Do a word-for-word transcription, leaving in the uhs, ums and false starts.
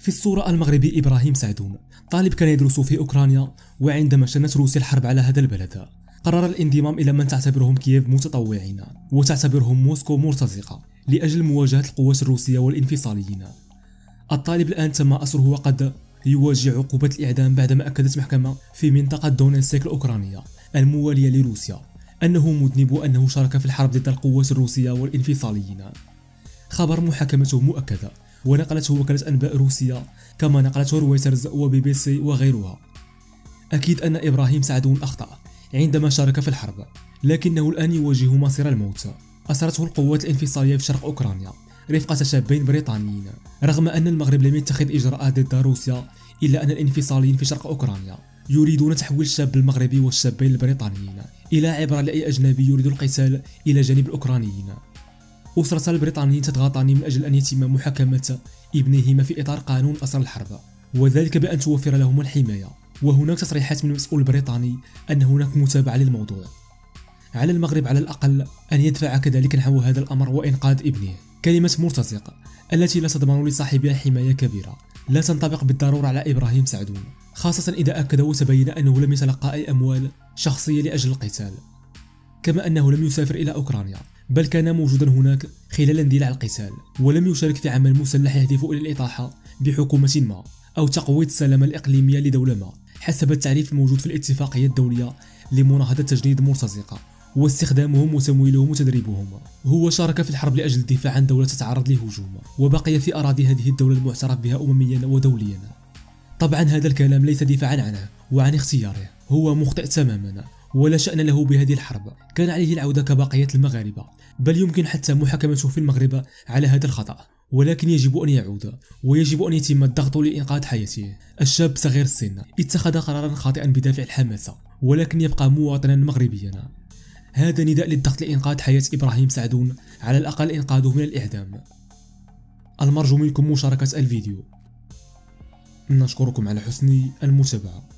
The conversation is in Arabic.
في الصورة المغربي إبراهيم سعدون، طالب كان يدرس في أوكرانيا، وعندما شنت روسيا الحرب على هذا البلد قرر الانضمام إلى من تعتبرهم كييف متطوعين وتعتبرهم موسكو مرتزقة لأجل مواجهة القوات الروسية والانفصاليين. الطالب الآن تم أسره وقد يواجه عقوبة الإعدام بعدما أكدت محكمة في منطقة دونيتسك الأوكرانية الموالية لروسيا أنه مذنب وأنه شارك في الحرب ضد القوات الروسية والانفصاليين. خبر محاكمته مؤكدة، ونقلته وكالة أنباء روسيا كما نقلته رويترز وبي بي سي وغيرها. أكيد أن إبراهيم سعدون أخطأ عندما شارك في الحرب، لكنه الآن يواجه مصير الموت. أسرته القوات الانفصالية في شرق أوكرانيا رفقة شابين بريطانيين، رغم أن المغرب لم يتخذ إجراءات ضد روسيا، إلا أن الانفصاليين في شرق أوكرانيا يريدون تحويل الشاب المغربي والشابين البريطانيين إلى عبرة لأي أجنبي يريد القتال إلى جانب الأوكرانيين. أسرة البريطانيين تضغطان من أجل أن يتم محاكمة ابنهما في إطار قانون أسر الحرب، وذلك بأن توفر لهم الحماية. وهناك تصريحات من المسؤول البريطاني أن هناك متابعة للموضوع. على المغرب على الأقل أن يدفع كذلك نحو هذا الأمر وإنقاذ ابنه. كلمة مرتزق التي لا تضمن لصاحبها حماية كبيرة لا تنطبق بالضرورة على إبراهيم سعدون، خاصة إذا أكد وتبين أنه لم يتلقى أي أموال شخصية لأجل القتال، كما أنه لم يسافر إلى أوكرانيا بل كان موجودا هناك خلال اندلاع القتال، ولم يشارك في عمل مسلح يهدف إلى الإطاحة بحكومة ما أو تقويض السلامة الإقليمية لدولة ما حسب التعريف الموجود في الاتفاقية الدولية لمناهضة تجنيد المرتزقة واستخدامهم وتمويلهم وتدريبهم. هو شارك في الحرب لأجل الدفاع عن دولة تتعرض لهجوم، وبقي في أراضي هذه الدولة المعترف بها أمميا ودوليا. طبعا هذا الكلام ليس دفاعا عنه وعن اختياره، هو مخطئ تماما ولا شأن له بهذه الحرب، كان عليه العودة كبقية المغاربة، بل يمكن حتى محاكمته في المغرب على هذا الخطأ، ولكن يجب أن يعود ويجب أن يتم الضغط لإنقاذ حياته. الشاب صغير السن اتخذ قرارا خاطئا بدافع الحماسة، ولكن يبقى مواطنا مغربيا. هذا نداء للضغط لإنقاذ حياة إبراهيم سعدون، على الأقل إنقاذه من الإعدام. المرجو منكم مشاركة الفيديو. نشكركم على حسن المتابعة.